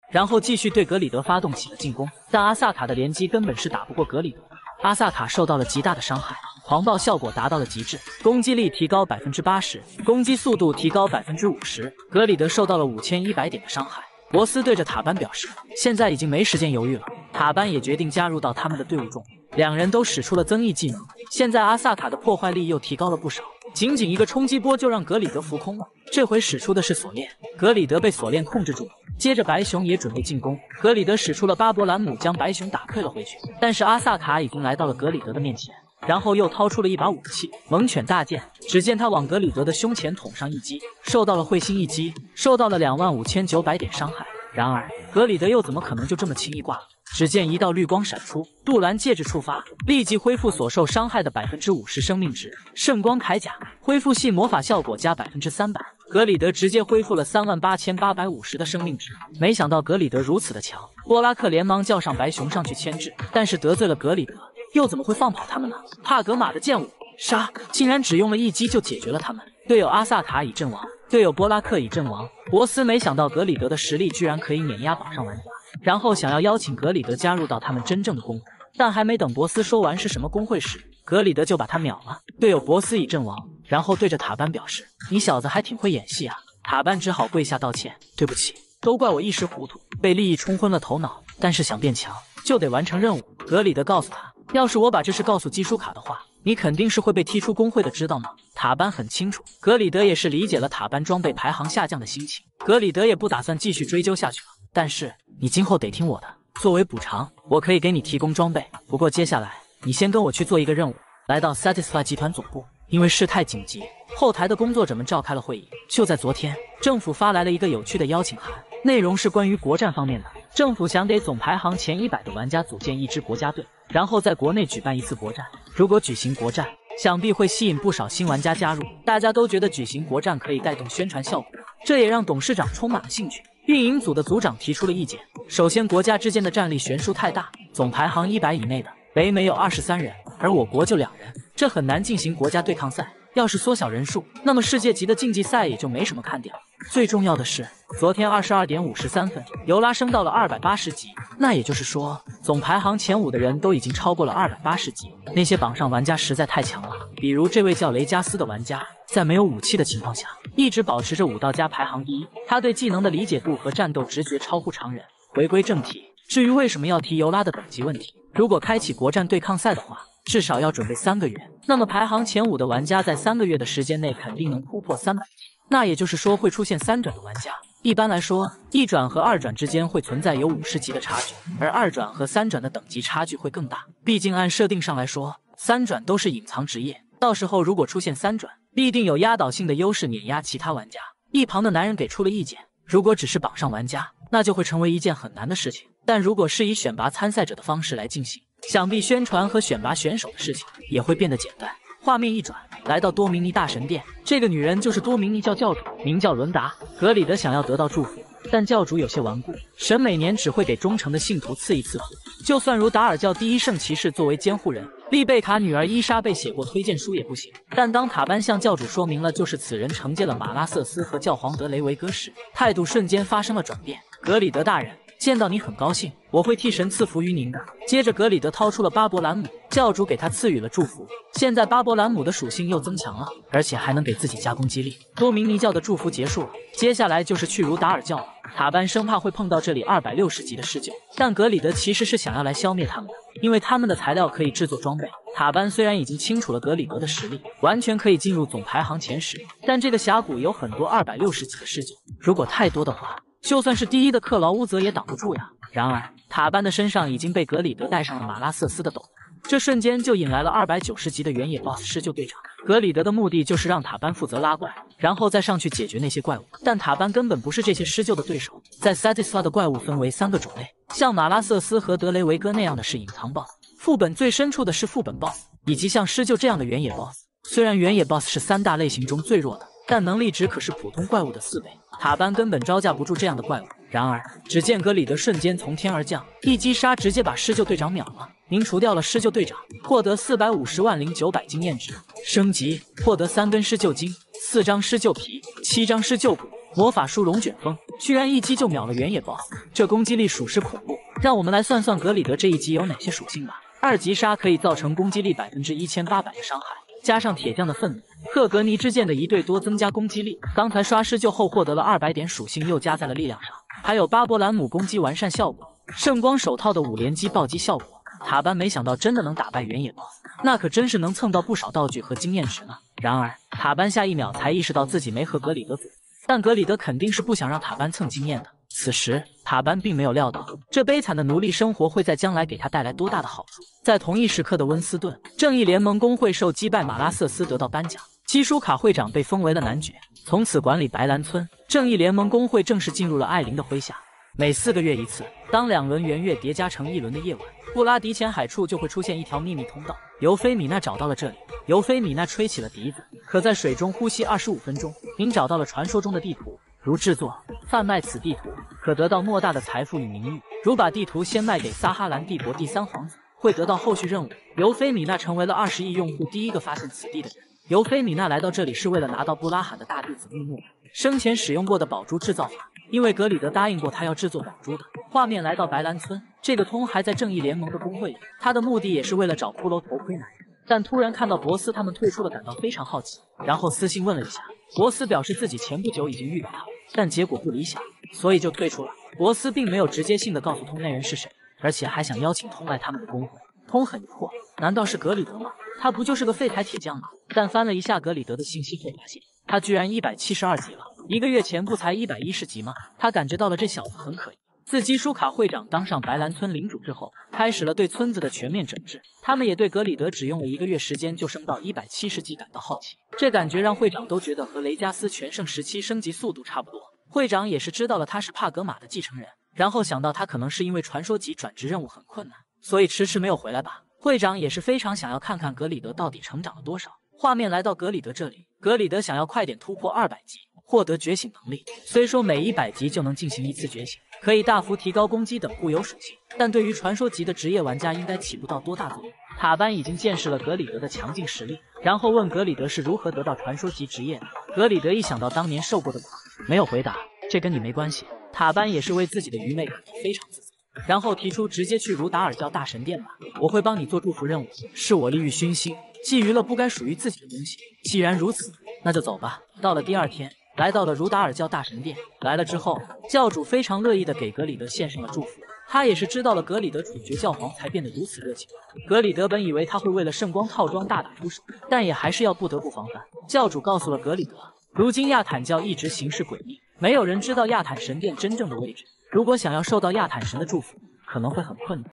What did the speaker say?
然后继续对格里德发动起了进攻。但阿萨卡的连击根本是打不过格里德，阿萨卡受到了极大的伤害，狂暴效果达到了极致，攻击力提高80%，攻击速度提高50%。格里德受到了5100点的伤害。博斯对着塔班表示，现在已经没时间犹豫了。塔班也决定加入到他们的队伍中，两人都使出了增益技能。现在阿萨卡的破坏力又提高了不少，仅仅一个冲击波就让格里德浮空了。这回使出的是锁链，格里德被锁链控制住了。接着白熊也准备进攻，格里德使出了巴伯兰姆将白熊打退了回去，但是阿萨卡已经来到了格里德的面前，然后又掏出了一把武器猛犬大剑。只见他往格里德的胸前捅上一击，受到了会心一击，受到了25900点伤害。然而格里德又怎么可能就这么轻易挂了？只见一道绿光闪出，杜兰戒指触发，立即恢复所受伤害的50%生命值。圣光铠甲恢复系魔法效果加300%，格里德直接恢复了38850的生命值。没想到格里德如此的强，波拉克连忙叫上白熊上去牵制，但是得罪了格里德，又怎么会放跑他们呢？帕格玛的剑舞杀竟然只用了一击就解决了他们。队友阿萨卡已阵亡，队友波拉克已阵亡。博斯没想到格里德的实力居然可以碾压榜上玩家，然后想要邀请格里德加入到他们真正的公会，但还没等博斯说完是什么公会时，格里德就把他秒了。队友博斯已阵亡，然后对着塔班表示，你小子还挺会演戏啊。塔班只好跪下道歉，对不起，都怪我一时糊涂，被利益冲昏了头脑，但是想变强就得完成任务。格里德告诉他，要是我把这事告诉基舒卡的话，你肯定是会被踢出公会的，知道吗？塔班很清楚，格里德也是理解了塔班装备排行下降的心情。格里德也不打算继续追究下去了，但是你今后得听我的，作为补偿，我可以给你提供装备，不过接下来你先跟我去做一个任务。来到 Satisfy 集团总部，因为事态紧急，后台的工作者们召开了会议。就在昨天，政府发来了一个有趣的邀请函，内容是关于国战方面的。政府想给总排行前100的玩家组建一支国家队，然后在国内举办一次国战。如果举行国战，想必会吸引不少新玩家加入。大家都觉得举行国战可以带动宣传效果，这也让董事长充满了兴趣。运营组的组长提出了意见，首先国家之间的战力悬殊太大，总排行100以内的北美有23人，而我国就2人，这很难进行国家对抗赛。要是缩小人数，那么世界级的竞技赛也就没什么看点了。最重要的是，昨天22点53分，尤拉升到了280级，那也就是说，总排行前5的人都已经超过了280级。那些榜上玩家实在太强了，比如这位叫雷加斯的玩家，在没有武器的情况下，一直保持着武道家排行第一。他对技能的理解度和战斗直觉超乎常人。回归正题，至于为什么要提尤拉的等级问题，如果开启国战对抗赛的话，至少要准备3个月，那么排行前5的玩家在3个月的时间内肯定能突破300级，那也就是说会出现3转的玩家。一般来说，1转和2转之间会存在有50级的差距，而2转和3转的等级差距会更大。毕竟按设定上来说，3转都是隐藏职业，到时候如果出现3转，必定有压倒性的优势碾压其他玩家。一旁的男人给出了意见，如果只是榜上玩家，那就会成为一件很难的事情，但如果是以选拔参赛者的方式来进行，想必宣传和选拔选手的事情也会变得简单。画面一转，来到多明尼大神殿，这个女人就是多明尼教教主，名叫伦达。格里德想要得到祝福，但教主有些顽固，神每年只会给忠诚的信徒赐一次福。就算如达尔教第一圣骑士作为监护人，丽贝卡女儿伊莎贝写过推荐书也不行。但当塔班向教主说明了就是此人承接了马拉瑟斯和教皇德雷维戈时，态度瞬间发生了转变。格里德大人，见到你很高兴，我会替神赐福于您的。接着格里德掏出了巴伯兰姆，教主给他赐予了祝福。现在巴伯兰姆的属性又增强了，而且还能给自己加攻击力。多明尼教的祝福结束了，接下来就是去如达尔教了。塔班生怕会碰到这里260级的施救，但格里德其实是想要来消灭他们的，因为他们的材料可以制作装备。塔班虽然已经清楚了格里德的实力，完全可以进入总排行前10，但这个峡谷有很多260级的施救，如果太多的话，就算是第一的克劳乌泽也挡不住呀。然而塔班的身上已经被格里德戴上了马拉瑟斯的斗篷，这瞬间就引来了290级的原野 BOSS 施救队长。格里德的目的就是让塔班负责拉怪，然后再上去解决那些怪物，但塔班根本不是这些施救的对手。在 Satisfy 的怪物分为3个种类，像马拉瑟斯和德雷维戈那样的是隐藏 BOSS， 副本最深处的是副本 BOSS， 以及像施救这样的原野 BOSS。 虽然原野 BOSS 是3大类型中最弱的，但能力值可是普通怪物的4倍，塔班根本招架不住这样的怪物。然而只见格里德瞬间从天而降，一击杀直接把施救队长秒了。您除掉了施救队长，获得450万0900经验值，升级获得3根施救金、4张施救皮、7张施救补，魔法书龙卷风居然一击就秒了原野 BOSS， 这攻击力属实恐怖。让我们来算算格里德这一击有哪些属性吧。2级杀可以造成攻击力1800%的伤害，加上铁匠的愤怒、赫格尼之剑的一对多增加攻击力。刚才刷施救后获得了200点属性，又加在了力量上，还有巴伯兰姆攻击完善效果、圣光手套的5连击暴击效果。塔班没想到真的能打败原野 BOSS， 那可真是能蹭到不少道具和经验值呢。然而塔班下一秒才意识到自己没和格里德组，但格里德肯定是不想让塔班蹭经验的。此时塔班并没有料到，这悲惨的奴隶生活会在将来给他带来多大的好处。在同一时刻的温斯顿，正义联盟工会受击败马拉瑟斯得到颁奖，基舒卡会长被封为了男爵，从此管理白兰村。正义联盟工会正式进入了艾琳的麾下。每4个月一次，当2轮圆月叠加成1轮的夜晚，布拉迪前海处就会出现一条秘密通道。尤菲米娜找到了这里，尤菲米娜吹起了笛子，可在水中呼吸25分钟，并找到了传说中的地图。如制作、贩卖此地图，可得到莫大的财富与名誉；如把地图先卖给撒哈兰帝国第3皇子，会得到后续任务。尤菲米娜成为了20亿用户第一个发现此地的人。尤菲米娜来到这里是为了拿到布拉罕的大弟子穆诺生前使用过的宝珠制造法，因为格里德答应过他要制作宝珠的。画面来到白兰村，这个通还在正义联盟的工会里，他的目的也是为了找骷髅头盔男人，但突然看到博斯他们退出了，感到非常好奇，然后私信问了一下。博斯表示自己前不久已经预感到，但结果不理想，所以就退出了。博斯并没有直接性的告诉通那人是谁，而且还想邀请通来他们的工会。通很疑惑，难道是格里德吗？他不就是个废柴铁匠吗？但翻了一下格里德的信息后发现，他居然172级了，1个月前不才110级吗？他感觉到了这小子很可疑。自基舒卡会长当上白兰村领主之后，开始了对村子的全面整治。他们也对格里德只用了1个月时间就升到170级感到好奇，这感觉让会长都觉得和雷加斯全盛时期升级速度差不多。会长也是知道了他是帕格玛的继承人，然后想到他可能是因为传说级转职任务很困难，所以迟迟没有回来吧。会长也是非常想要看看格里德到底成长了多少。画面来到格里德这里，格里德想要快点突破200级，获得觉醒能力。虽说每100级就能进行1次觉醒，可以大幅提高攻击等固有属性，但对于传说级的职业玩家应该起不到多大作用。塔班已经见识了格里德的强劲实力，然后问格里德是如何得到传说级职业的。格里德一想到当年受过的苦，没有回答，这跟你没关系。塔班也是为自己的愚昧感到非常自责，然后提出直接去如达尔教大神殿吧，我会帮你做祝福任务，是我利欲熏心，觊觎了不该属于自己的东西。既然如此，那就走吧。到了第2天，来到了如达尔教大神殿。来了之后，教主非常乐意的给格里德献上了祝福。他也是知道了格里德处决教皇才变得如此热情。格里德本以为他会为了圣光套装大打出手，但也还是要不得不防范。教主告诉了格里德，如今亚坦教一直行事诡秘，没有人知道亚坦神殿真正的位置。如果想要受到亚坦神的祝福，可能会很困难。